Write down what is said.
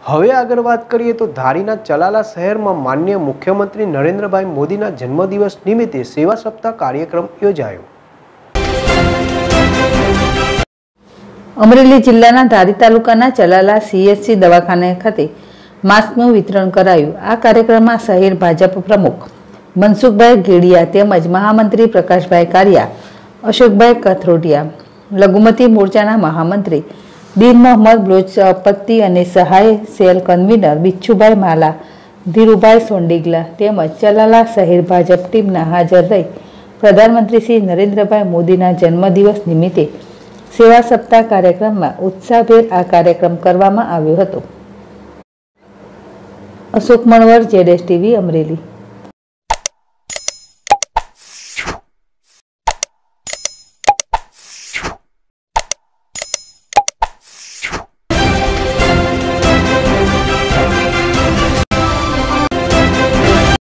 હવે આગળ વાત કરીએ તો ધારીના ચલાલા શહેરમાં માનનીય મુખ્યમંત્રી નરેન્દ્રભાઈ મોદીના જન્મદિવસ નિમિત્તે સેવા સપ્તાહ કાર્યક્રમ યોજાયો। અમરેલી જિલ્લાના ધારી તાલુકાના ચલાલા CHC દવાખાના ખાતે માસ્કનું વિતરણ કરાયું। આ કાર્યક્રમમાં શહેર ભાજપ પ્રમુખ મનસુખભાઈ ગેડિયા તેમજ મહામંત્રી પ્રકાશભાઈ કારિયા, અશોકભાઈ કથરોટિયા, લઘુમતી મોરચાના મહામંત્રી દીન મોહમ્મદ બ્લોચ આપત્તિ અને સહાય સેલ કન્વીનર બિચ્છુભાઈ માલા, ધીરુભાઈ સોંડીગલા તેમજ ચલાલા શહેર ભાજપ ટીમના હાજર રહી પ્રધાનમંત્રી શ્રી નરેન્દ્રભાઈ મોદીના જન્મદિવસ નિમિત્તે સેવા સપ્તાહ કાર્યક્રમમાં ઉત્સાહભેર આ કાર્યક્રમ કરવામાં આવ્યો હતો। અશોક મણવર, ZSTV, અમરેલી।